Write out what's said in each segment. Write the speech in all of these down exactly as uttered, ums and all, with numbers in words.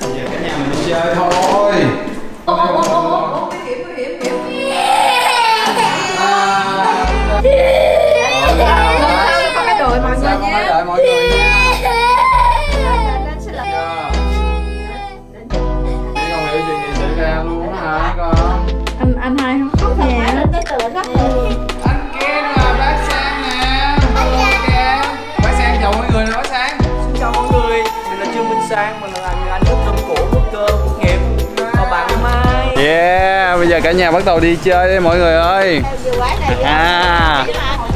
Giờ cả nhà mình đi chơi thôi. Ô ô ô ô, nguy hiểm nguy hiểm nguy hiểm. Không phải đợi mọi người nha. Đợi mọi người nha. Lên xin lỗi. Chị không hiểu chuyện gì xảy ra luôn hả con? Anh anh hai không khóc nhà. Anh Kia là bác Sang nè. Hello kìa. Bác Sang chào mọi người nè bác Sang. Xin chào mọi người, mình là Trương Minh Sang, mình là người anh quốc tâm của quốc cơ quốc nghiệp và bạn Mai. Yeah, bây giờ cả nhà bắt đầu đi chơi đi mọi người ơi. À.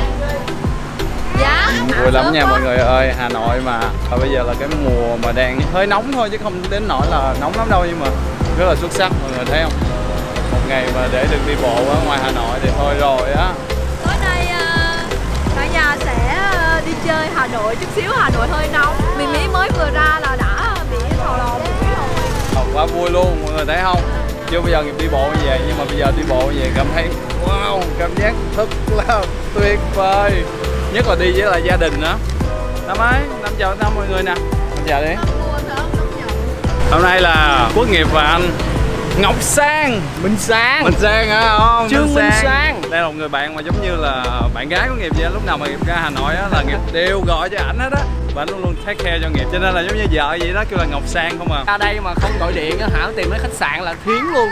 Dạ. Vui lắm nha mọi người ơi, Hà Nội mà. Và bây giờ là cái mùa mà đang hơi nóng thôi chứ không đến nỗi là nóng lắm đâu, nhưng mà rất là xuất sắc mọi người thấy không? Một ngày mà để được đi bộ ở ngoài Hà Nội thì thôi rồi á. Tối nay cả nhà sẽ đi chơi Hà Nội chút xíu, Hà Nội hơi nóng. Mì Mí mới vừa ra là đã bị thò lò một tí rồi. Quá vui luôn mọi người thấy không? Chưa bây giờ nghiệp đi bộ như vậy nhưng mà bây giờ đi bộ như vậy cảm thấy wow, cảm giác thật là tuyệt vời. Nhất là đi với lại gia đình nữa. Năm ấy, năm chào năm mọi người nè. Năm chào đi. Hôm nay là Quốc Nghiệp và anh Ngọc Sang, Minh Sang, Minh Sang hả không? Trương Minh Sang. Đây là một người bạn mà giống như là bạn gái của Nghiệp vậy. Lúc nào mà Nghiệp ra Hà Nội á là Nghiệp đều gọi cho ảnh hết á. Và anh luôn luôn take care cho Nghiệp, cho nên là giống như vợ vậy đó, kêu là Ngọc Sang không à. Ra đây mà không gọi điện á hả, tìm đến khách sạn là thiến luôn.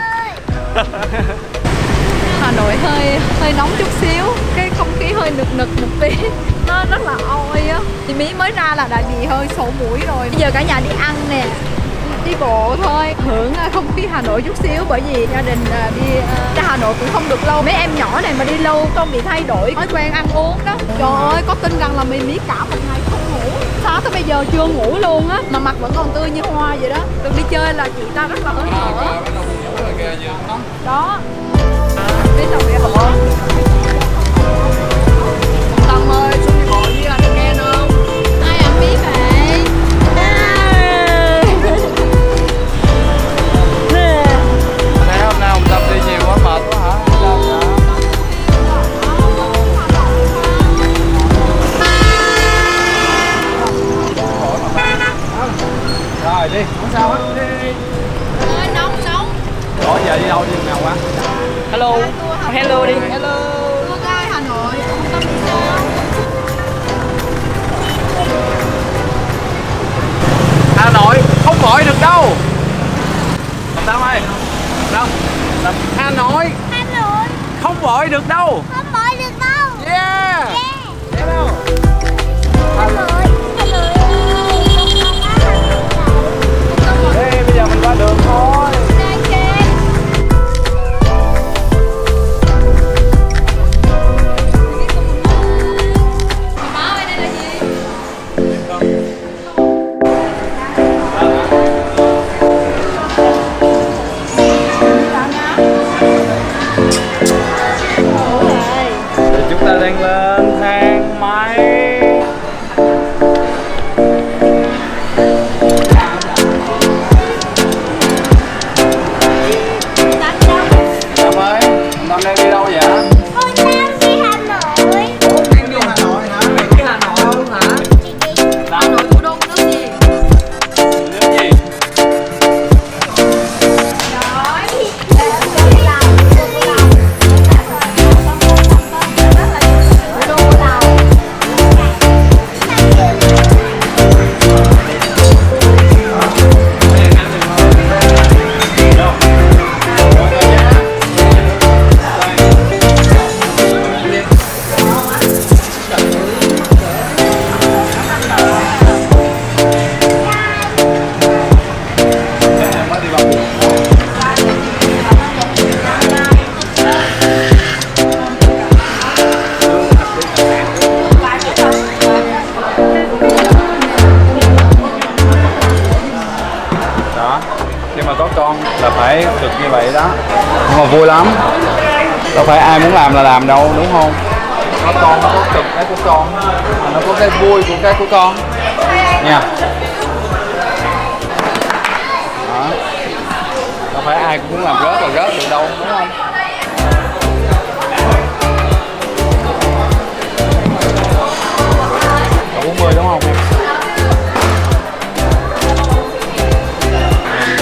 Hà Nội hơi hơi nóng chút xíu, cái không khí hơi nực nực một tí, nó rất là oi á. Thì Mí mới ra là đã bị hơi sổ mũi rồi. Bây giờ cả nhà đi ăn nè, đi bộ thôi, hưởng không khí Hà Nội chút xíu, bởi vì gia đình đi ra Hà Nội cũng không được lâu. Mấy em nhỏ này mà đi lâu không bị thay đổi thói quen ăn uống đó. Trời ơi, có tin rằng là Mí Mí cả một ngày không ngủ, sáng tới bây giờ chưa ngủ luôn á, mà mặt vẫn còn tươi như hoa vậy đó. Được đi chơi là chị ta rất là hớn hở. Đó. Biết sao vậy hả? Tâm ơi, xuống đi bộ với anh nghe không? Ai ăn biết vậy? Thấy hôm nay ông Tâm đi nhiều quá mệt quá hả? Rồi đi, không sao hết. Ơi, nóng nóng. Ủa giờ đi đâu đi nào quá? Hello, hello đi. Hello. Tour guide Hà Nội, ông Tâm đi sao? Hà Nội không gọi được đâu. Ông Tâm ơi. Đâu? Hà Nội Hà Nội không gọi được đâu. không bỏ được đâu. Yeah. Yeah. Thấy đâu? Hà Nội, Hà Nội ơi, không có Ê, bây giờ mình qua đường thôi. Chúng ta đang lên thang máy. Tâm ơi, Tâm đang đi đâu vậy? Con đang đi Hà Nội. Ủa, đang vô Hà Nội hả? Cái Hà Nội luôn hả? Hà Nội thủ đô của nước gì? Nước gì? Khi mà có con là phải được như vậy đó, nhưng mà vui lắm, đâu phải ai muốn làm là làm đâu, đúng không? Có con nó có cực cái của con, mà nó có cái vui của cái của con nha. Đó. Đâu phải ai cũng muốn làm rớt là rớt được đâu, đúng không? bốn mươi đúng không?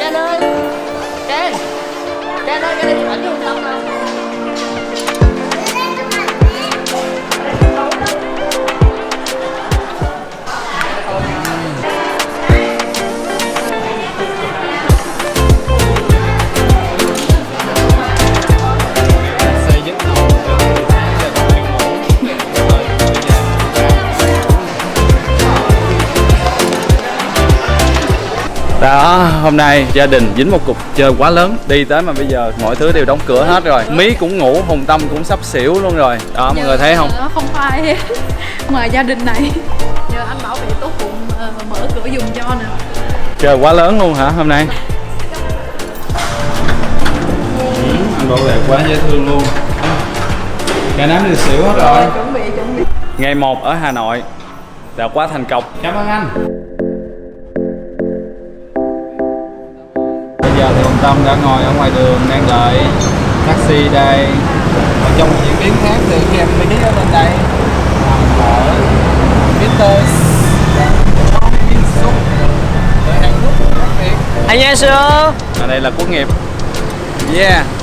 Ken ơi, Ken, Ken ơi, Ken đi chụp ảnh với Hùng Tâm nào. Đó, hôm nay gia đình dính một cục chơi quá lớn. Đi tới mà bây giờ mọi thứ đều đóng cửa hết rồi. Mí cũng ngủ, Hùng Tâm cũng sắp xỉu luôn rồi. Đó, mọi người thấy không? Nó không phải hết ngoài gia đình này. Giờ anh bảo vệ tốt bụng uh, mở cửa dùng cho nè. Trời quá lớn luôn hả hôm nay? Ừ, anh bảo vệ quá dễ thương luôn. Cả đám đều xỉu hết rồi. Chuẩn bị, chuẩn bị. Ngày một ở Hà Nội đã quá thành công. Cảm ơn anh. Bây giờ thì Hùng Tâm đã ngồi ở ngoài đường đang đợi taxi đây. Và trong một diễn biến khác thì khi em Mỹ ở bên đây nằm ở Mister Hàn Quốc. Anh nha sư. Ở đây là Quốc nghiệp. Yeah.